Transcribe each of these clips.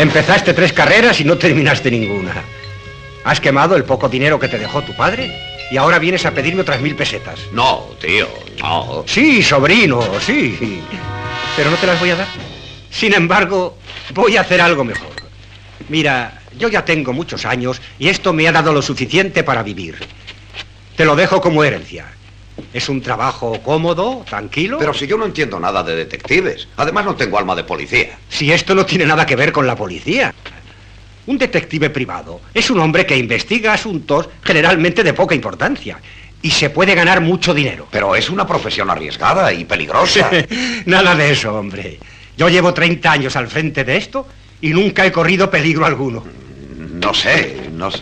Empezaste 3 carreras y no terminaste ninguna. Has quemado el poco dinero que te dejó tu padre y ahora vienes a pedirme otras 1000 pesetas. No, tío, no. Sí, sobrino, sí. Pero no te las voy a dar. Sin embargo, voy a hacer algo mejor. Mira, yo ya tengo muchos años y esto me ha dado lo suficiente para vivir. Te lo dejo como herencia. Es un trabajo cómodo, tranquilo. Pero si yo no entiendo nada de detectives. Además no tengo alma de policía. Si esto no tiene nada que ver con la policía. Un detective privado es un hombre que investiga asuntos generalmente de poca importancia y se puede ganar mucho dinero. Pero es una profesión arriesgada y peligrosa. Nada de eso, hombre. Yo llevo 30 años al frente de esto y nunca he corrido peligro alguno. No sé.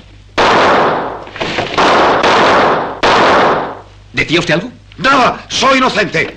¿Decía usted algo? ¡Nada! ¡Soy inocente!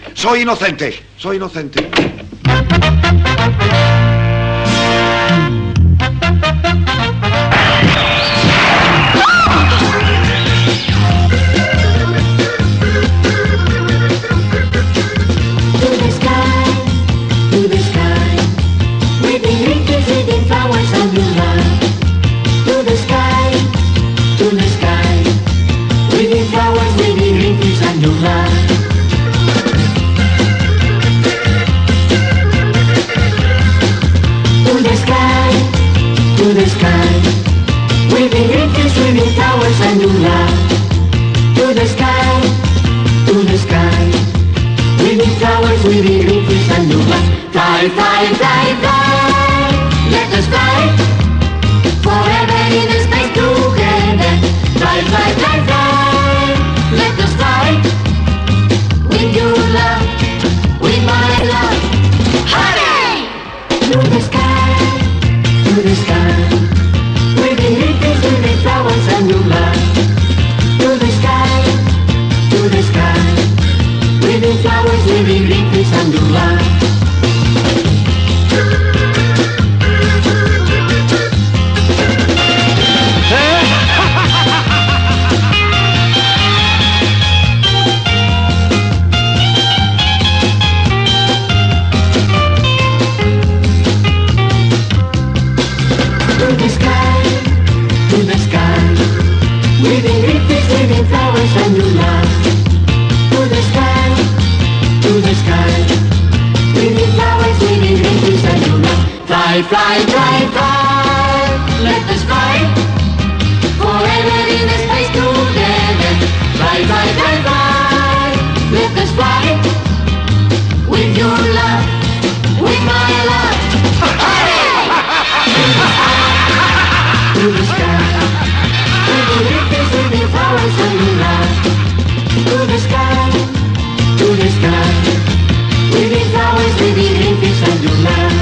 Fly, fly, fly, fly. Let us fly. Forever in the space together. Fly, fly, fly, fly. Let us fly. With your love, with my love. Hurry! To the sky. With the riches, with the flowers and your love. To the sky. With the flowers, with the riches and your love. Fly, fly, fly, fly. Let us fly. Forever in the space together. Fly, fly, fly, fly. Let us fly. With your love, with my love. To the sky. With the riches, with the flowers and your love. To the sky. With the flowers, with the riches and your love.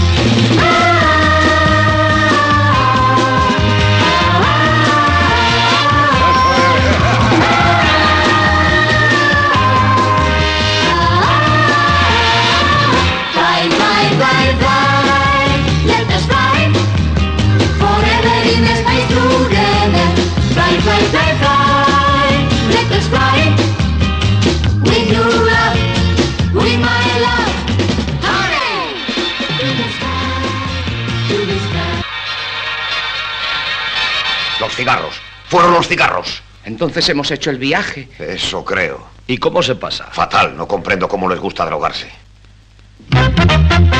Los cigarros. Fueron los cigarros. Entonces hemos hecho el viaje. Eso creo. ¿Y cómo se pasa? Fatal. No comprendo cómo les gusta drogarse.